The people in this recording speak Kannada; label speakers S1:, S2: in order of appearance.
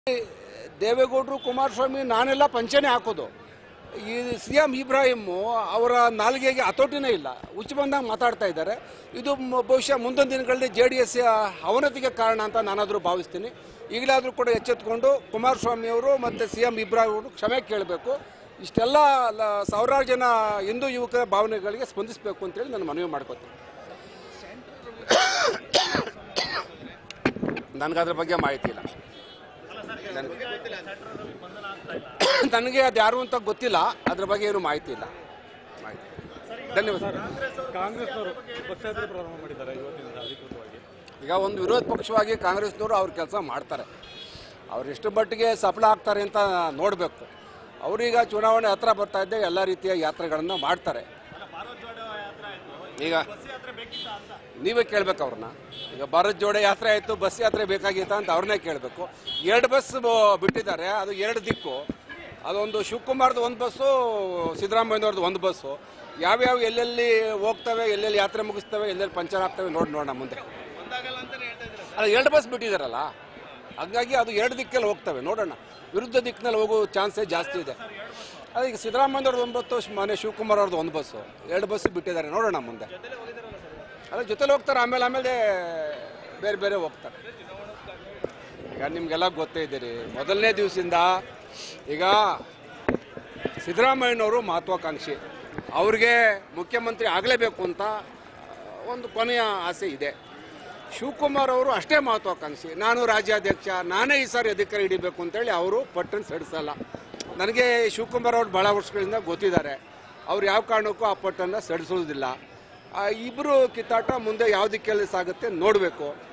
S1: ದೇವೇಗೌಡರು ಕುಮಾರಸ್ವಾಮಿ ನಾನೆಲ್ಲ ಪಂಚನೆ ಹಾಕೋದು. ಈ CM ಇಬ್ರಾಹಿಂ ಅವರ ನಾಲ್ಗೆಗೆ ಹತೋಟಿನೇ ಇಲ್ಲ, ಹುಚ್ಚು ಬಂದಾಗ ಮಾತಾಡ್ತಾ ಇದ್ದಾರೆ. ಇದು ಬಹುಶಃ ಮುಂದಿನ ದಿನಗಳಲ್ಲಿ JDS ಅವನತಿಗೆ ಕಾರಣ ಅಂತ ನಾನಾದರೂ ಭಾವಿಸ್ತೀನಿ. ಈಗಲಾದರೂ ಕೂಡ ಎಚ್ಚೆತ್ತುಕೊಂಡು ಕುಮಾರಸ್ವಾಮಿ ಅವರು ಮತ್ತು CM ಇಬ್ರಾಹಿಂ ಅವರು ಕ್ಷಮೆ ಕೇಳಬೇಕು. ಇಷ್ಟೆಲ್ಲ ಸಾವಿರಾರು ಜನ ಹಿಂದೂ ಯುವಕರ ಭಾವನೆಗಳಿಗೆ ಸ್ಪಂದಿಸಬೇಕು ಅಂತೇಳಿ ನಾನು ಮನವಿ ಮಾಡ್ಕೋತೀನಿ. ನನಗದ್ರ ಬಗ್ಗೆ ಮಾಹಿತಿ ಇಲ್ಲ. ನನಗೆ ಅದು ಯಾರು ಅಂತ ಗೊತ್ತಿಲ್ಲ, ಅದ್ರ ಬಗ್ಗೆ ಏನು ಮಾಹಿತಿ ಇಲ್ಲ. ಧನ್ಯವಾದ. ಈಗ ಒಂದು ವಿರೋಧ ಪಕ್ಷವಾಗಿ ಕಾಂಗ್ರೆಸ್ನವರು ಅವ್ರ ಕೆಲಸ ಮಾಡ್ತಾರೆ. ಅವ್ರು ಎಷ್ಟು ಮಟ್ಟಿಗೆ ಸಫಲ ಆಗ್ತಾರೆ ಅಂತ ನೋಡಬೇಕು. ಅವರೀಗ ಚುನಾವಣೆ ಹತ್ರ ಬರ್ತಾ ಇದ್ದೆ ಎಲ್ಲ ರೀತಿಯ ಯಾತ್ರೆಗಳನ್ನು ಮಾಡ್ತಾರೆ. ಈಗ ನೀವೇ ಕೇಳಬೇಕು ಅವ್ರನ್ನ. ಈಗ ಭಾರತ್ ಜೋಡೋ ಯಾತ್ರೆ ಆಯಿತು, ಬಸ್ ಯಾತ್ರೆ ಬೇಕಾಗಿತ್ತ ಅಂತ ಅವ್ರನ್ನೇ ಕೇಳಬೇಕು. 2 ಬಸ್ ಬಿಟ್ಟಿದ್ದಾರೆ, ಅದು 2 ದಿಕ್ಕು. ಅದೊಂದು ಶಿವಕುಮಾರ್ದು 1 ಬಸ್ಸು, ಸಿದ್ದರಾಮಯ್ಯನವ್ರದ್ದು 1 ಬಸ್ಸು. ಯಾವ್ಯಾವ ಎಲ್ಲೆಲ್ಲಿ ಹೋಗ್ತವೆ, ಎಲ್ಲೆಲ್ಲಿ ಯಾತ್ರೆ ಮುಗಿಸ್ತವೆ, ಎಲ್ಲೆಲ್ಲಿ ಪಂಚರ್ ಆಗ್ತವೆ ನೋಡೋಣ ಮುಂದೆ. ಅದು 2 ಬಸ್ ಬಿಟ್ಟಿದ್ದಾರಲ್ಲ, ಹಾಗಾಗಿ ಅದು 2 ದಿಕ್ಕಲ್ಲಿ ಹೋಗ್ತವೆ. ನೋಡೋಣ, ವಿರುದ್ಧ ದಿಕ್ಕಿನಲ್ಲಿ ಹೋಗೋ ಚಾನ್ಸೇ ಜಾಸ್ತಿ ಇದೆ. ಅದೀಗ ಸಿದ್ದರಾಮಯ್ಯವ್ರದ್ದು 1 ಬಸ್ಸು, ಮನೆ ಶಿವಕುಮಾರ್ ಅವ್ರದ್ದು 1 ಬಸ್ಸು, 2 ಬಸ್ಸು ಬಿಟ್ಟಿದ್ದಾರೆ. ನೋಡೋಣ ಮುಂದೆ. ಅದ್ರ ಜೊತೆಲಿ ಹೋಗ್ತಾರೆ, ಆಮೇಲೆ ಬೇರೆ ಬೇರೆ ಹೋಗ್ತಾರೆ. ಈಗ ನಿಮಗೆಲ್ಲ ಗೊತ್ತೇ ಇದ್ದೀರಿ, ಮೊದಲನೇ ದಿವಸದಿಂದ ಈಗ ಸಿದ್ದರಾಮಯ್ಯನವರು ಮಹತ್ವಾಕಾಂಕ್ಷಿ, ಅವ್ರಿಗೆ ಮುಖ್ಯಮಂತ್ರಿ ಆಗಲೇಬೇಕು ಅಂತ ಒಂದು ಕೊನೆಯ ಆಸೆ ಇದೆ. ಶಿವಕುಮಾರ್ ಅವರು ಅಷ್ಟೇ ಮಹತ್ವಾಕಾಂಕ್ಷಿ, ನಾನು ರಾಜ್ಯಾಧ್ಯಕ್ಷ, ನಾನೇ ಈ ಸಾರಿ ಅಧಿಕಾರ ಹಿಡಿಬೇಕು ಅಂತೇಳಿ ಅವರು ಪಟ್ಟನ್ನು ಸಡಿಸಲ್ಲ. ನನಗೆ ಶಿವಕುಮಾರ್ ಅವರು ಭಾಳ ವರ್ಷಗಳಿಂದ ಗೊತ್ತಿದ್ದಾರೆ, ಅವ್ರು ಯಾವ ಕಾರಣಕ್ಕೂ ಆ ಪಟ್ಟನ್ನು ಸಡಿಸೋದಿಲ್ಲ. ಇಬ್ಬರು ಕಿತ್ತಾಟ ಮುಂದೆ ಯಾವ ದಿಕ್ಕಲ್ಲಿ ಸಾಗುತ್ತೆ ನೋಡಬೇಕು.